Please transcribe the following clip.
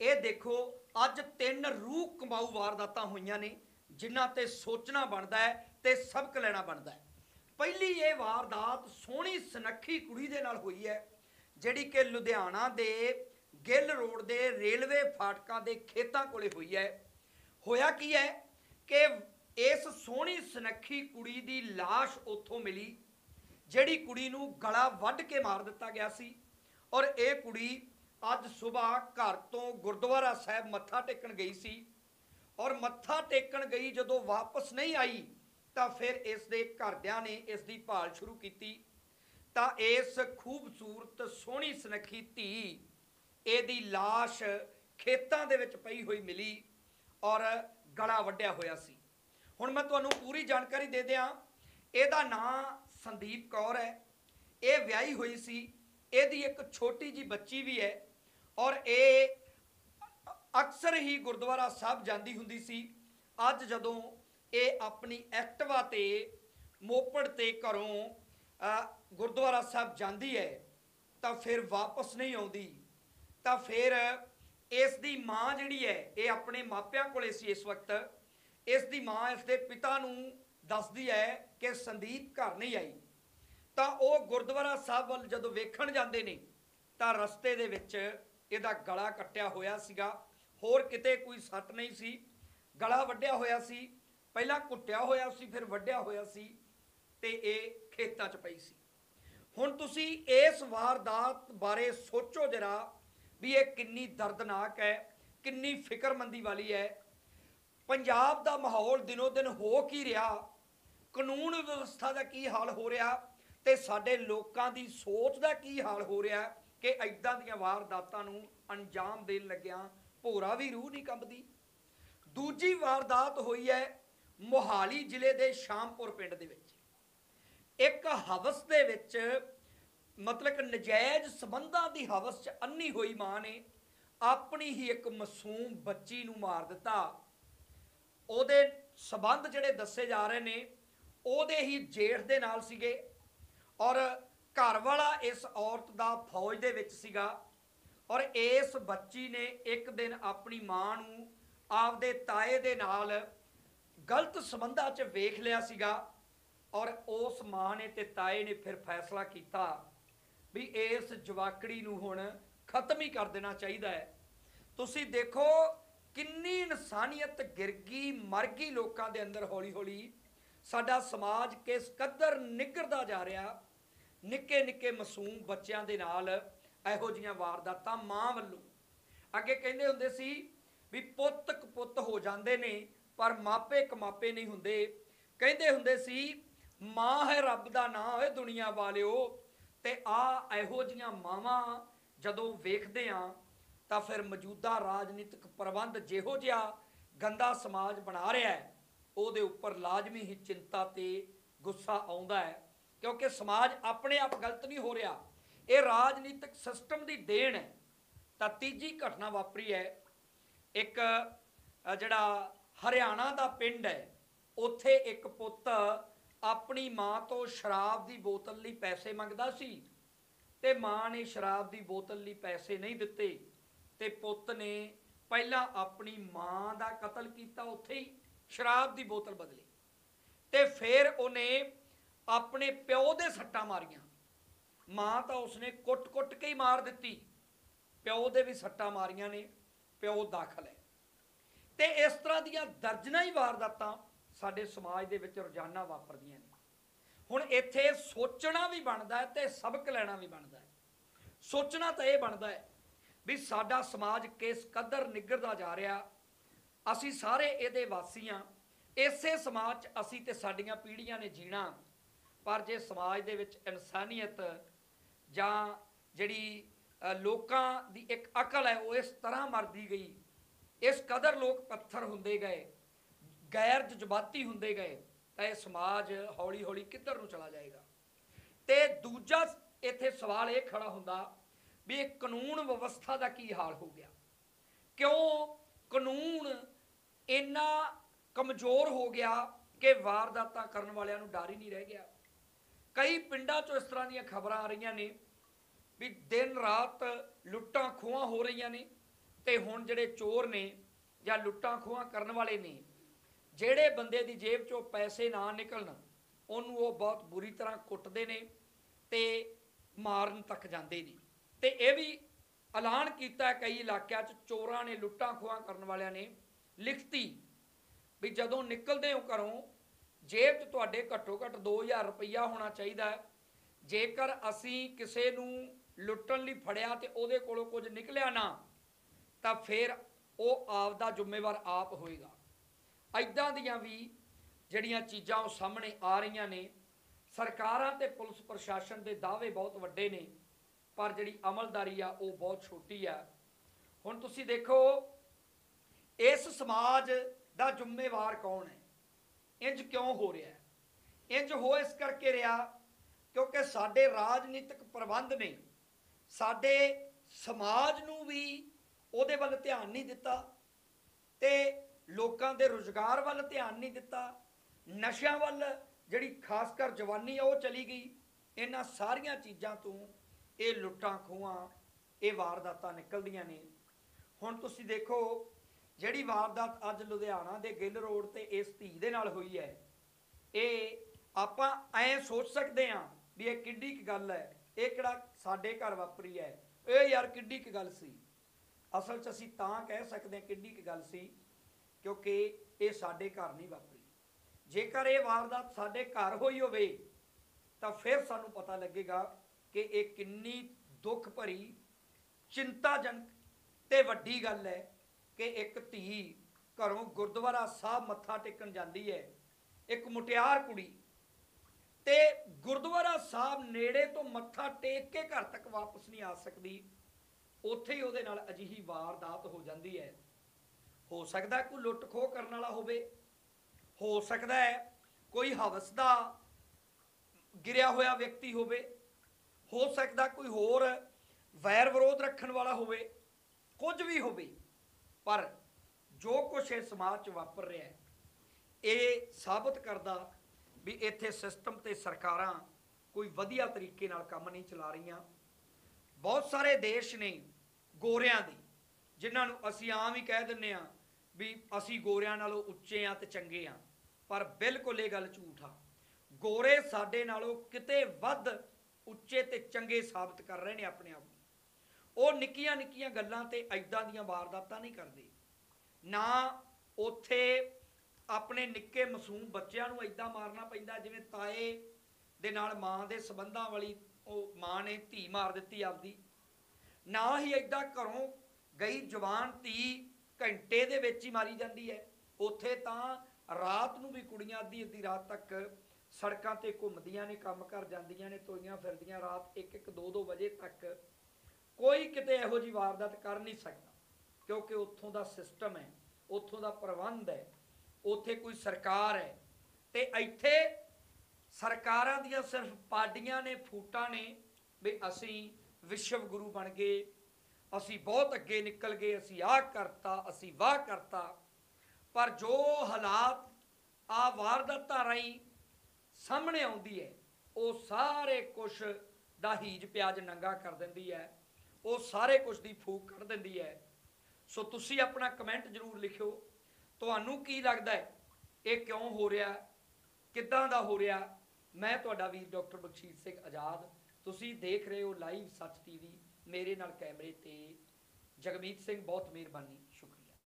ਇਹ ਦੇਖੋ ਅੱਜ 3 रूह कमाऊ वारदातां होईयां ने जिन्हां ते सोचना बनता है ते सबक लेना बनता है। पहली ये वारदात सोहनी सुनक्खी कुड़ी दे नाल होई है जिहड़ी कि लुधियाना दे गिल रोड दे रेलवे फाटकां दे खेतां कोले होई है। होया की है कि इस सोहनी सुनक्खी कुड़ी दी लाश उत्थों मिली जिहड़ी कुड़ी नूं गला वढ के मार दिता गया सी और ये कुड़ी अज सुबह घर तो गुरुद्वारा साहब मत्था टेकन गई सी और मत्था टेकन गई जदों वापस नहीं आई तो फिर इस दे घरदियां ने इस दी भाल शुरू की तो इस खूबसूरत सोहनी सुनक्खी धी इहदी लाश खेतां दे विच पई हुई मिली और गला वड्ढिया होया सी। हुण मैं तुहानूं पूरी जानकारी दे दियां। इहदा नाम संदीप कौर है। ये विआही हुई सी। इहदी एक छोटी जी बच्ची भी है और ये अक्सर ही गुरुद्वारा साहब जाती हुंदी सी। अज जदों ये अपनी एक्टिवा ते मोपड़ ते घरों गुरुद्वारा साहब जाती है तो फिर वापस नहीं आउंदी तो फिर इस दी माँ जिहड़ी है ये अपने मापियां कोले सी। इस वक्त इस दी माँ इस दे पिता नूं दसदी है कि संदीप घर नहीं आई तो वह गुरुद्वारा साहब वल जदों वेखण जांदे ने तो रस्ते दे विच इहदा गला कट्टिया होया सीगा। होर किते कोई सट नहीं सी। गला वड्ढिया होया सी, पहला घुट्टिया होया सी फिर वड्ढिया होया सी ते ये खेतां च पई सी। हुण तुसीं इस वारदात बारे सोचो जरा भी ये किन्नी दर्दनाक है, किन्नी फिक्रमंदी वाली है। पंजाब दा माहौल दिनों दिन हो की रहा, कानून व्यवस्था का की हाल हो रहा ते साडे लोकां दी सोच का की हाल हो रहा कि इदां दीयां वारदातां नूं अंजाम देण लग्गियां भोरा भी रूह नहीं कंबदी। दूजी वारदात हुई है मोहाली जिले के शामपुर पिंड दे विच। एक हवस दे विच मतलब कि नजायज़ संबंधां दी हवस च अन्नी हुई मां ने अपनी ही एक मासूम बच्ची नूं मार दिता। ਉਹਦੇ संबंध ਜਿਹੜੇ दसे जा रहे ने ਉਹਦੇ ही जेठ दे नाल सीगे और घर वाला इस औरत दा फौज दे विच सीगा और इस बच्ची ने एक दिन अपनी मां नूं आपदे ताए दे नाल गलत संबंधां च वेख लिया सीगा और उस मां ने ते ताए ने फिर फैसला किया भी इस जवाकड़ी नूं हुण खत्म ही कर देना चाहिए है। तुसीं देखो किन्नी इंसानियत गिर गई मर गई लोगों के अंदर। हौली हौली साडा समाज किस कदर निगरदा जा रहा। निक्के निक्के मासूम बच्चों के नाल इहो जिहियां वारदातां मां वल्लों। अगे कहंदे हुंदे सी भी पुत्त कपुत्त हो जाते ने पर मापे कमापे नहीं हुंदे। कहंदे हुंदे सी मां है रब दा नां होए दुनिया वालिओ। ते आ इहो जिहियां मावां जदों वेखदे आ तो फिर मौजूदा राजनीतिक प्रबंध जिहो जिहा गंदा समाज बना रहा है ਉਹਦੇ ਉੱਪਰ लाजमी ही चिंता ते गुस्सा आउंदा है क्योंकि समाज अपने आप गलत नहीं हो रहा। ये राजनीतिक सिस्टम की देन है। तो तीजी घटना वापरी है एक जड़ा हरियाणा का पिंड है उत्थे एक पुत अपनी मां तो शराब की बोतल लई पैसे मंगदा सी ते मां ने शराब की बोतल लई पैसे नहीं दिते ते पुत ने पहला अपनी मां का कतल किया उत्थे ही शराब की बोतल बदली ते फिर उन्हें अपने प्यो दे सट्टां मारियां। मां तो उसने कुट कुट के ही मार दी, प्यो दे भी सट्टां मारियां ने, प्यो दाखल है। ते इस तरह दीयां दर्जनां ही वारदातां साडे समाज दे विच रोजाना वापरदियां ने। हुण इत्थे सोचना भी बनदा है ते सबक लैना भी बनदा है। सोचना तो यह बनदा है भी साडा समाज किस कदर निगरदा जा रहा। असी सारे इहदे वासी हाँ। इसे समाज च असी ते साडियां पीढ़ियां ने जीना पर जे समाज दे विच इंसानियत जां जिहड़ी लोकां दी एक अकल है वो इस तरह मरदी गई, इस कदर लोग पत्थर हुंदे गए, गैर जज्बाती हुंदे गए तो यह समाज हौली हौली किधर नूं चला जाएगा। तो दूजा इत्थे सवाल ये खड़ा हुंदा भी एक कानून व्यवस्था का की हाल हो गया। क्यों कानून इन्ना कमज़ोर हो गया कि वारदातां करन वालियां नूं डर ही नहीं रह गया। कई पिंडां चों इस तरह दीयां खबरां आ रही ने भी दिन रात लुट्टां खोहां हो रही ने ਤੇ ਹੁਣ ਜਿਹੜੇ ਚੋਰ ਨੇ ਜਾਂ ਲੁੱਟਾਂ ਖੋਹਾਂ ਕਰਨ ਵਾਲੇ ਨੇ, ਜਿਹੜੇ ਬੰਦੇ ਦੀ ਜੇਬ ਚੋਂ ਪੈਸੇ ਨਾ ਨਿਕਲਣ ਉਹਨੂੰ ਉਹ ਬਹੁਤ ਬੁਰੀ ਤਰ੍ਹਾਂ ਕੁੱਟਦੇ ਨੇ ਤੇ ਮਾਰਨ ਤੱਕ ਜਾਂਦੇ ਨੇ। ਤੇ ਇਹ ਵੀ ਐਲਾਨ ਕੀਤਾ ਕਈ ਇਲਾਕਿਆਂ 'ਚ ਚੋਰਾਂ ਨੇ, ਲੁੱਟਾਂ ਖੋਹਾਂ ਕਰਨ ਵਾਲਿਆਂ ਨੇ ਲਿਖਤੀ ਵੀ ਜਦੋਂ ਨਿਕਲਦੇ ਹੋ ਘਰੋਂ ਜੇਬ 'ਚ ਤੁਹਾਡੇ ਘੱਟੋ ਘੱਟ 2000 ਰੁਪਈਆ ਹੋਣਾ ਚਾਹੀਦਾ ਹੈ। ਜੇਕਰ ਅਸੀਂ ਕਿਸੇ ਨੂੰ ਲੁੱਟਣ ਲਈ ਫੜਿਆ ਤੇ ਉਹਦੇ ਕੋਲੋਂ ਕੁਝ ਨਿਕਲਿਆ ਨਾ ਤਾਂ ਫਿਰ ਉਹ ਆਪ ਦਾ ਜ਼ਿੰਮੇਵਾਰ ਆਪ ਹੋਏਗਾ। ਇੱਦਾਂ ਦੀਆਂ ਵੀ ਜਿਹੜੀਆਂ ਚੀਜ਼ਾਂ ਉਹ ਸਾਹਮਣੇ ਆ ਰਹੀਆਂ ਨੇ। ਸਰਕਾਰਾਂ ਤੇ ਪੁਲਿਸ ਪ੍ਰਸ਼ਾਸਨ ਦੇ ਦਾਅਵੇ ਬਹੁਤ ਵੱਡੇ ਨੇ ਪਰ ਜਿਹੜੀ ਅਮਲਦਾਰੀ ਆ ਉਹ ਬਹੁਤ ਛੋਟੀ ਆ। ਹੁਣ ਤੁਸੀਂ ਦੇਖੋ ਇਸ ਸਮਾਜ ਦਾ ਜ਼ਿੰਮੇਵਾਰ ਕੌਣ ਹੈ? ਇੰਜ ਕਿਉਂ ਹੋ ਰਿਹਾ? ਇੰਜ ਹੋ ਇਸ ਕਰਕੇ ਰਿਹਾ ਕਿਉਂਕਿ ਸਾਡੇ ਰਾਜਨੀਤਿਕ ਪ੍ਰਬੰਧ ਨੇ ਸਾਡੇ ਸਮਾਜ ਨੂੰ ਵੀ ਉਹਦੇ ਵੱਲ ਧਿਆਨ ਨਹੀਂ ਦਿੱਤਾ ਤੇ ਲੋਕਾਂ ਦੇ ਰੁਜ਼ਗਾਰ ਵੱਲ ਧਿਆਨ ਨਹੀਂ ਦਿੱਤਾ। ਨਸ਼ਿਆਂ ਵੱਲ ਜਿਹੜੀ ਖਾਸ ਕਰ ਜਵਾਨੀ ਆ ਉਹ ਚਲੀ ਗਈ। ਇਹਨਾਂ ਸਾਰੀਆਂ ਚੀਜ਼ਾਂ ਤੋਂ ਇਹ ਲੁੱਟਾਂ ਖੋਹਾਂ, ਇਹ ਵਾਰਦਾਤਾਂ ਨਿਕਲਦੀਆਂ ਨੇ। ਹੁਣ ਤੁਸੀਂ ਦੇਖੋ ਜਿਹੜੀ ਵਾਰਦਾਤ ਅੱਜ ਲੁਧਿਆਣਾ ਦੇ ਗਿੱਲ ਰੋਡ ਤੇ ਇਸ ਧੀ ਦੇ ਨਾਲ ਹੋਈ ਹੈ, ਇਹ ਆਪਾਂ ਐਂ ਸੋਚ ਸਕਦੇ ਹਾਂ ਵੀ ਇਹ ਕਿੱਡੀ ਕੁ ਗੱਲ ਹੈ, ਇਹ ਕਿਹੜਾ ਸਾਡੇ ਘਰ ਵਾਪਰੀ ਹੈ, ਇਹ ਯਾਰ ਕਿੱਡੀ ਕੁ ਗੱਲ ਸੀ। ਅਸਲ 'ਚ ਅਸੀਂ ਤਾਂ ਕਹਿ ਸਕਦੇ ਹਾਂ ਕਿੱਡੀ ਕੁ ਗੱਲ ਸੀ ਕਿਉਂਕਿ ਇਹ ਸਾਡੇ ਘਰ ਨਹੀਂ ਵਾਪਰੀ। ਜੇਕਰ ਇਹ ਵਾਰਦਾਤ ਸਾਡੇ ਘਰ ਹੋਈ ਹੋਵੇ ਤਾਂ ਫਿਰ ਸਾਨੂੰ ਪਤਾ ਲੱਗੇਗਾ ਕਿ ਇਹ ਕਿੰਨੀ ਦੁੱਖ ਭਰੀ, ਚਿੰਤਾਜਨਕ ਤੇ ਵੱਡੀ ਗੱਲ ਹੈ ਕਿ ਇੱਕ ਧੀ ਘਰੋਂ ਗੁਰਦੁਆਰਾ ਸਾਹਿਬ ਮੱਥਾ ਟੇਕਣ ਜਾਂਦੀ ਹੈ, ਇੱਕ ਮੁਟਿਆਰ ਕੁੜੀ, ਤੇ ਗੁਰਦੁਆਰਾ ਸਾਹਿਬ ਨੇੜੇ ਤੋਂ ਮੱਥਾ ਟੇਕ ਕੇ ਘਰ ਤੱਕ ਵਾਪਸ ਨਹੀਂ ਆ ਸਕਦੀ। ਉੱਥੇ ਹੀ ਉਹਦੇ ਨਾਲ ਅਜਿਹੀ ਵਾਰਦਾਤ ਹੋ ਜਾਂਦੀ ਹੈ। ਹੋ ਸਕਦਾ ਕੋਈ ਲੁੱਟ ਖੋਹ ਕਰਨ ਵਾਲਾ ਹੋਵੇ, ਹੋ ਸਕਦਾ ਹੈ ਕੋਈ ਹਵਸ ਦਾ ਗਿਰਿਆ ਹੋਇਆ ਵਿਅਕਤੀ ਹੋਵੇ, ਹੋ ਸਕਦਾ ਕੋਈ ਹੋਰ ਵੈਰ ਵਿਰੋਧ ਰੱਖਣ ਵਾਲਾ ਹੋਵੇ, ਕੁਝ ਵੀ ਹੋਵੇ। ਪਰ ਜੋ ਕੁਛ ਇਹ ਸਮਾਜ 'ਚ ਵਾਪਰ ਰਿਹਾ ਹੈ ਇਹ ਸਾਬਤ ਕਰਦਾ ਵੀ ਇੱਥੇ ਸਿਸਟਮ ਤੇ ਸਰਕਾਰਾਂ ਕੋਈ ਵਧੀਆ ਤਰੀਕੇ ਨਾਲ ਕੰਮ ਨਹੀਂ ਚਲਾ ਰਹੀਆਂ। ਬਹੁਤ ਸਾਰੇ ਦੇਸ਼ ਨੇ ਗੋਰਿਆਂ ਦੇ, ਜਿਨ੍ਹਾਂ ਨੂੰ ਅਸੀਂ ਆਮ ਹੀ ਕਹਿ ਦਿੰਦੇ ਹਾਂ ਵੀ ਅਸੀਂ ਗੋਰਿਆਂ ਨਾਲੋਂ ਉੱਚੇ ਆ ਤੇ ਚੰਗੇ ਆ, ਪਰ ਬਿਲਕੁਲ ਇਹ ਗੱਲ ਝੂਠ ਆ। ਗੋਰੇ ਸਾਡੇ ਨਾਲੋਂ ਕਿਤੇ ਵੱਧ ਉੱਚੇ ਤੇ ਚੰਗੇ ਸਾਬਤ ਕਰ ਰਹੇ ਨੇ ਆਪਣੇ ਆਪ ਨੂੰ। ਉਹ ਨਿੱਕੀਆਂ ਨਿੱਕੀਆਂ ਗੱਲਾਂ ਤੇ ਐਦਾਂ ਦੀਆਂ ਵਾਰਦਾਤਾਂ ਨਹੀਂ ਕਰਦੇ। ਨਾ ਉੱਥੇ ਆਪਣੇ ਨਿੱਕੇ ਮਾਸੂਮ ਬੱਚਿਆਂ ਨੂੰ ਐਦਾਂ ਮਾਰਨਾ ਪੈਂਦਾ ਜਿਵੇਂ ਤਾਏ ਦੇ ਨਾਲ ਮਾਂ ਦੇ ਸੰਬੰਧਾਂ ਵਾਲੀ ਉਹ ਮਾਂ ਨੇ ਧੀ ਮਾਰ ਦਿੱਤੀ ਆਪਦੀ। ਨਾ ਹੀ ਐਦਾਂ ਘਰੋਂ ਗਈ ਜਵਾਨ ਧੀ ਘੰਟੇ ਦੇ ਵਿੱਚ ਹੀ ਮਾਰੀ ਜਾਂਦੀ ਹੈ। ਉੱਥੇ ਤਾਂ ਰਾਤ ਨੂੰ ਵੀ ਕੁੜੀਆਂ ਅੱਧੀ ਅੱਧੀ ਰਾਤ ਤੱਕ ਸੜਕਾਂ ਤੇ ਘੁੰਮਦੀਆਂ ਨੇ, ਕੰਮ ਕਰ ਜਾਂਦੀਆਂ ਨੇ, ਤੋਈਆਂ ਫਿਰਦੀਆਂ ਰਾਤ 1-1 2-2 ਵਜੇ ਤੱਕ। ਕੋਈ ਕਿਤੇ ਇਹੋ ਜਿਹੀ ਵਾਰਦਾਤ ਕਰ ਨਹੀਂ ਸਕਦਾ ਕਿਉਂਕਿ ਉੱਥੋਂ ਦਾ ਸਿਸਟਮ ਹੈ, ਉੱਥੋਂ ਦਾ ਪ੍ਰਬੰਧ ਹੈ, ਉੱਥੇ ਕੋਈ ਸਰਕਾਰ ਹੈ। ਤੇ ਇੱਥੇ ਸਰਕਾਰਾਂ ਦੀਆਂ ਸਿਰਫ ਪਾਰਟੀਆਂ ਨੇ, ਫੂਟਾਂ ਨੇ ਵੀ ਅਸੀਂ ਵਿਸ਼ਵ ਗੁਰੂ ਬਣ ਗਏ, ਅਸੀਂ ਬਹੁਤ ਅੱਗੇ ਨਿਕਲ ਗਏ, ਅਸੀਂ ਆਹ ਕਰਤਾ, ਅਸੀਂ ਵਾਹ ਕਰਤਾ। ਪਰ ਜੋ ਹਾਲਾਤ ਆ ਵਾਰਦਾਤਾਂ ਰਾਹੀਂ ਸਾਹਮਣੇ ਆਉਂਦੀ ਹੈ ਉਹ ਸਾਰੇ ਕੁਛ ਦਾ ਹੀਜ ਪਿਆਜ ਨੰਗਾ ਕਰ ਦਿੰਦੀ ਹੈ, ਉਹ ਸਾਰੇ ਕੁਛ ਦੀ ਫੂਕ ਕੱਢ ਦਿੰਦੀ ਹੈ। ਸੋ ਤੁਸੀਂ ਆਪਣਾ ਕਮੈਂਟ ਜ਼ਰੂਰ ਲਿਖਿਓ, ਤੁਹਾਨੂੰ ਕੀ ਲੱਗਦਾ ਹੈ ਇਹ ਕਿਉਂ ਹੋ ਰਿਹਾ, ਕਿੱਦਾਂ ਦਾ ਹੋ ਰਿਹਾ। ਮੈਂ ਤੁਹਾਡਾ ਵੀਰ ਡਾਕਟਰ ਬਖਸ਼ੀਸ਼ ਸਿੰਘ ਆਜ਼ਾਦ, ਤੁਸੀਂ ਦੇਖ ਰਹੇ ਹੋ ਲਾਈਵ ਸੱਚ ਟੀਵੀ। ਮੇਰੇ ਨਾਲ ਕੈਮਰੇ ਤੇ ਜਗਮੀਤ ਸਿੰਘ, ਬਹੁਤ ਮਿਹਰਬਾਨੀ, ਸ਼ੁਕਰੀਆ।